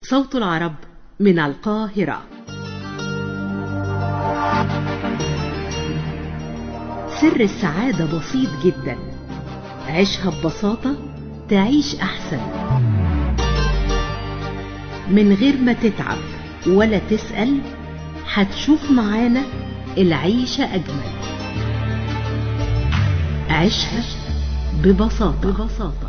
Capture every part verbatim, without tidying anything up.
صوت العرب من القاهرة. سر السعادة بسيط جدا، عيشها ببساطة تعيش أحسن، من غير ما تتعب ولا تسأل، هتشوف معانا العيشة أجمل. عيشها ببساطة, ببساطة.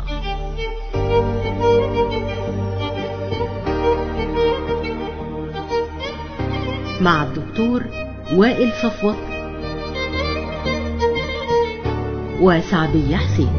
مع الدكتور وائل صفوت وسعدية حسين.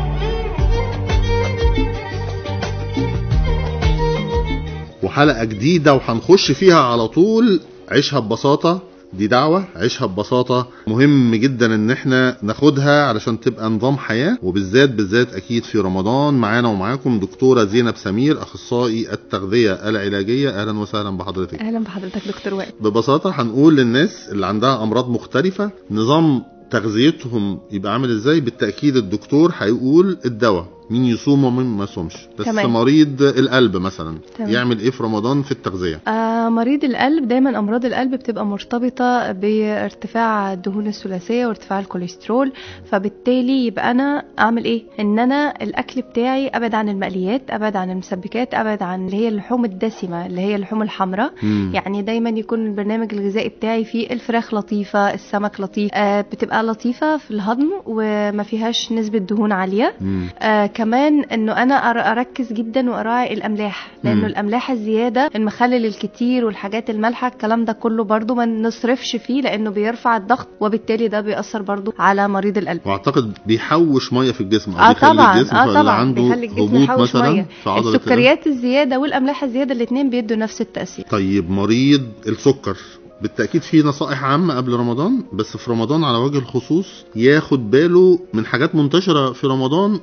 وحلقة جديدة وهنخش فيها على طول. عيشها ببساطة دي دعوة، عيشها ببساطة مهم جدا ان احنا ناخدها علشان تبقى نظام حياة، وبالذات بالذات اكيد في رمضان. معانا ومعاكم دكتورة زينب سمير، اخصائي التغذية العلاجية. اهلا وسهلا بحضرتك. اهلا بحضرتك دكتور وائل. ببساطة هنقول للناس اللي عندها امراض مختلفة نظام تغذيتهم يبقى عامل ازاي. بالتأكيد الدكتور هيقول الدواء، مين يصوم ومين ما يصومش. بس كمان. مريض القلب مثلا تمام. يعمل ايه في رمضان في التغذية؟ آه مريض القلب دايما امراض القلب بتبقى مرتبطة بارتفاع الدهون الثلاثية وارتفاع الكوليسترول، فبالتالي يبقى انا اعمل ايه؟ ان انا الاكل بتاعي ابعد عن المقليات، ابعد عن المسبكات، ابعد عن اللي هي اللحوم الدسمة اللي هي اللحوم الحمراء. يعني دايما يكون البرنامج الغذائي بتاعي فيه الفراخ لطيفة، السمك لطيف، آه بتبقى لطيفة في الهضم وما فيهاش نسبة دهون عالية. آه كمان انه انا اركز جدا واراعي الاملاح، لانه الاملاح الزياده، المخلل الكتير والحاجات المالحه، الكلام ده كله برضو ما نصرفش فيه لانه بيرفع الضغط، وبالتالي ده بيأثر برضو على مريض القلب. واعتقد بيحوش ميه في الجسم، اه طبعا اه طبعا بيخلي الجسم يحوش ميه. السكريات الزياده والاملاح الزياده الاثنين بيدوا نفس التأثير. طيب مريض السكر بالتأكيد في نصائح عامة قبل رمضان، بس في رمضان على وجه الخصوص ياخد باله من حاجات منتشرة في رمضان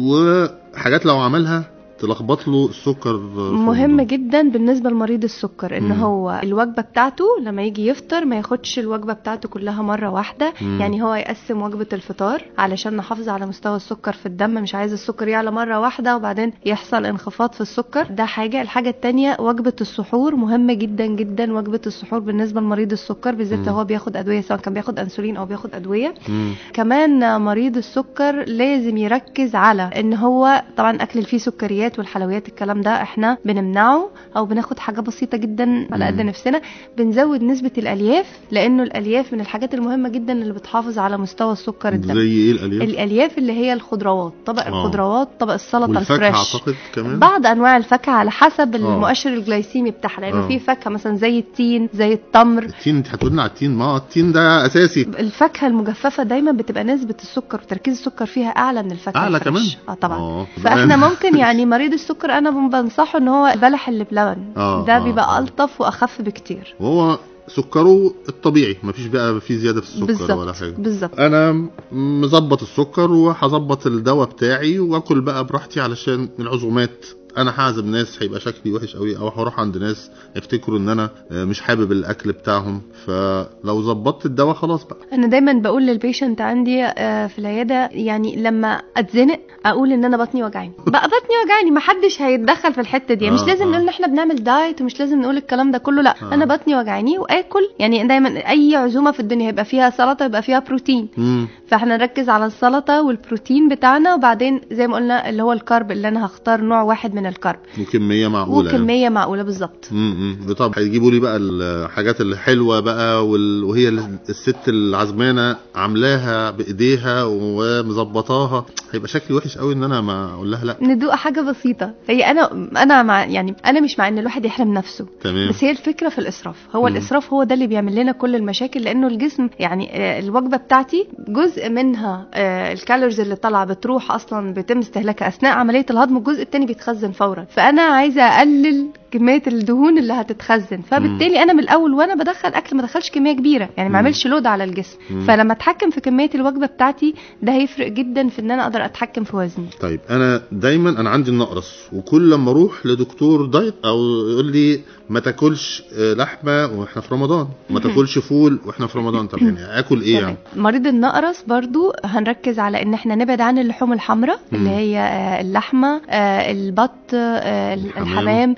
وحاجات لو عملها تلخبط له السكر. مهم جدا بالنسبة لمريض السكر ان مم. هو الوجبة بتاعته لما يجي يفطر ما ياخدش الوجبة بتاعته كلها مرة واحدة. مم. يعني هو يقسم وجبة الفطار علشان نحافظ على مستوى السكر في الدم، مش عايز السكر يعلى مرة واحدة وبعدين يحصل انخفاض في السكر. ده حاجة. الحاجة التانية وجبة السحور مهمة جدا جدا. وجبة السحور بالنسبة لمريض السكر بالذات هو بياخد ادوية، سواء كان بياخد انسولين او بياخد ادوية. مم. كمان مريض السكر لازم يركز على ان هو طبعا اكل اللي فيه سكريات والحلويات الكلام ده احنا بنمنعه، او بناخد حاجة بسيطة جدا على قد نفسنا. بنزود نسبة الالياف، لانه الالياف من الحاجات المهمة جدا اللي بتحافظ على مستوى السكر الدم. زي ايه الالياف؟ الالياف اللي هي الخضروات، طبق أوه. الخضروات، طبق السلطة الفريش، اعتقد كمان بعض انواع الفاكهة على حسب أوه. المؤشر الجلايسيمي بتاعها، لانه في فاكهة مثلا زي التين، زي التمر. التين انت هتقولنا على التين؟ ما التين ده اساسي. الفاكهة المجففة دايما بتبقى نسبة السكر وتركيز السكر فيها اعلى من الفاكهة اعلى الفريش. كمان. اه طبعا. أوه. فاحنا ممكن يعني مريض السكر انا بنصحه ان هو بلح اللي بلبن آه ده آه بيبقى ألطف واخف بكتير، وهو سكره الطبيعي، مفيش بقى في زياده في السكر بالزبط. ولا حاجه. بالظبط. انا مظبط السكر وهظبط الدواء بتاعي واكل بقى براحتي، علشان العزومات انا هعزم ناس هيبقى شكلي وحش قوي، او هروح عند ناس يفتكروا ان انا مش حابب الاكل بتاعهم. فلو ظبطت الدواء خلاص بقى. انا دايما بقول للبيشنت عندي في العياده، يعني لما اتزنق اقول ان انا بطني وجعاني بقى بطني وجعاني، ما حدش هيتدخل في الحته دي. آه مش لازم آه. نقول ان احنا بنعمل دايت، ومش لازم نقول الكلام ده كله، لا. آه. انا بطني وجعاني واكل. يعني دايما اي عزومه في الدنيا هيبقى فيها سلطه، يبقى فيها بروتين. مم. فاحنا نركز على السلطه والبروتين بتاعنا، وبعدين زي ما قلنا اللي هو الكارب، اللي انا هختار نوع واحد من الكارب وكميه معقوله وكميه يعني. معقوله بالظبط. امم طب هيجيبوا لي بقى الحاجات الحلوه بقى، وهي الست العزمانه عاملاها بايديها ومظبطاها، هيبقى شكلي وحش قوي ان انا ما اقول لها لا. ندوق حاجه بسيطه. هي انا انا مع يعني انا مش مع ان الواحد يحرم نفسه. تمام. بس هي الفكره في الاسراف. هو مم. الاسراف هو ده اللي بيعمل لنا كل المشاكل، لانه الجسم يعني الوجبه بتاعتي جزء منها الكالوريز اللي طالعه بتروح اصلا بيتم استهلاكها اثناء عمليه الهضم، الجزء الثاني بيتخزن فورا. فانا عايزه اقلل كميه الدهون اللي هتتخزن، فبالتالي انا من الاول وانا بدخل اكل ما دخلش كميه كبيره، يعني ما اعملش لود على الجسم. مم. فلما اتحكم في كميه الوجبه بتاعتي ده هيفرق جدا في ان انا اقدر اتحكم في وزني. طيب انا دايما انا عندي النقرس، وكل لما اروح لدكتور دايت او يقول لي ما تاكلش لحمه واحنا في رمضان، ما تاكلش فول واحنا في رمضان. طب يعني اكل ايه يعني؟ مريض النقرس برضو هنركز على ان احنا نبعد عن اللحوم الحمراء اللي هي اللحمه، البط، الحمام، الحاجات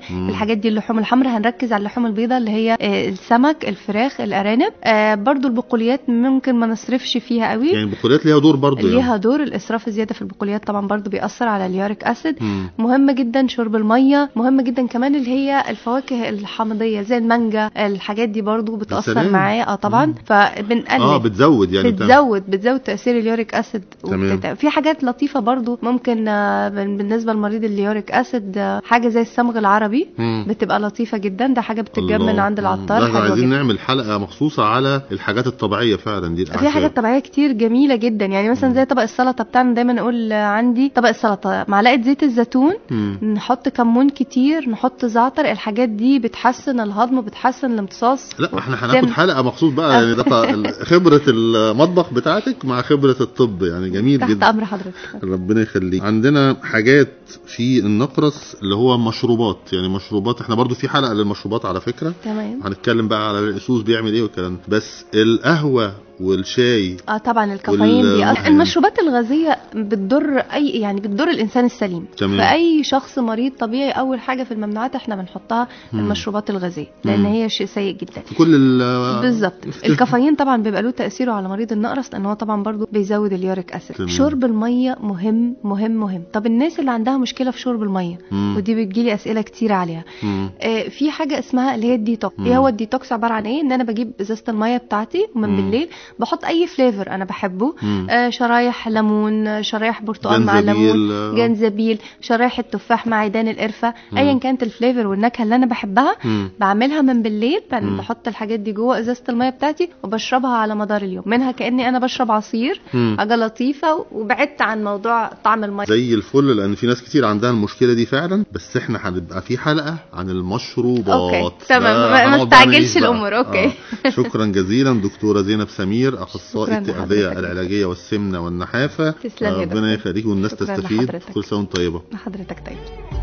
الحاجات دي اللحوم الحمراء، هنركز على اللحوم البيضاء اللي هي السمك، الفراخ، الارانب. آه برضو البقوليات ممكن ما نصرفش فيها قوي، يعني البقوليات ليها دور برضو، ليها يعني. دور. الاسراف الزياده في البقوليات طبعا برضو بيأثر على اليوريك اسيد. مهم جدا شرب الميه، مهم جدا كمان اللي هي الفواكه الحامضيه زي المانجا، الحاجات دي برضو بتأثر معايا اه طبعا. فبنقلل اه بتزود يعني بتزود بتزود تأثير اليوريك اسيد. في حاجات لطيفه برضو ممكن بالنسبه لمريض اليوريك اسيد، حاجه زي الصمغ العربي مم. بتبقى لطيفه جدا، ده حاجه بتتجاب من عند العطار. احنا عايزين نعمل حلقه مخصوصه على الحاجات الطبيعيه فعلا دي. في حاجات طبيعيه كتير جميله جدا، يعني مثلا زي طبق السلطه بتاعنا، دايما نقول عندي طبق السلطه معلقه زيت الزيتون، مم. نحط كمون كتير، نحط زعتر، الحاجات دي بتحسن الهضم وبتحسن الامتصاص. لا احنا هناخد حلقه مخصوص بقى، يعني ده خبره المطبخ بتاعتك مع خبره الطب، يعني جميل تحت جدا. تحت امر حضرتك، ربنا يخليك. عندنا حاجات في النقرس اللي هو مشروبات، يعني مشروبات احنا برضو في حلقه للمشروبات على فكره، تمام. هنتكلم بقى على الاسوس بيعمل ايه والكلام، بس القهوه والشاي اه طبعا الكافيين دي المشروبات الغازيه بتضر اي يعني بتضر الانسان السليم. تمام. فاي شخص مريض طبيعي اول حاجه في الممنوعات احنا بنحطها مم. المشروبات الغازيه، لان مم. هي شيء سيء جدا في كل بالظبط. الكافيين طبعا بيبقى له تاثيره على مريض النقرس، لان هو طبعا برضو بيزود اليوريك اسيد. شرب الميه مهم مهم مهم. طب الناس اللي عندها مشكله في شرب الميه، مم. ودي بتجيلي اسئله كتير عليها، آه في حاجه اسمها اللي هي الديتوكس. ايه هو الديتوكس؟ عباره عن ايه؟ ان انا بجيب ازازه الميه بتاعتي ومن مم. بالليل بحط اي فليفر انا بحبه، آه شرايح ليمون، شرايح برتقال مع ليمون، جنزبيل، شرايح التفاح مع عيدان القرفه، ايا كانت الفليفر والنكهه اللي انا بحبها، مم. بعملها من بالليل، بحط الحاجات دي جوه ازازه الميه بتاعتي وبشربها على مدار اليوم، منها كاني انا بشرب عصير، مم. حاجه لطيفه، وبعدت عن موضوع طعم الميه. زي الفل، لان في ناس كتير عندها المشكله دي فعلا، بس احنا هنبقى في حلقه عن المشروبات. اوكي تمام، ما استعجلش الامور. اوكي آه. شكرا جزيلا دكتوره زينب سمير، اخصائي التغذيه العلاجيه والسمنه والنحافه. تسلم يا دكتور، ربنا يخليك والناس تستفيد. كل سنه وانت طيبه. حضرتك طيب.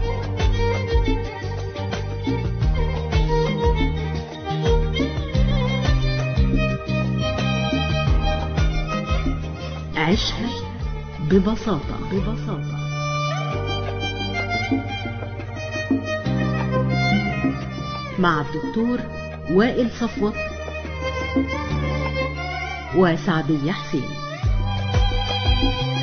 عيشها ببساطه ببساطه مع الدكتور وائل صفوت وسعدية حسين.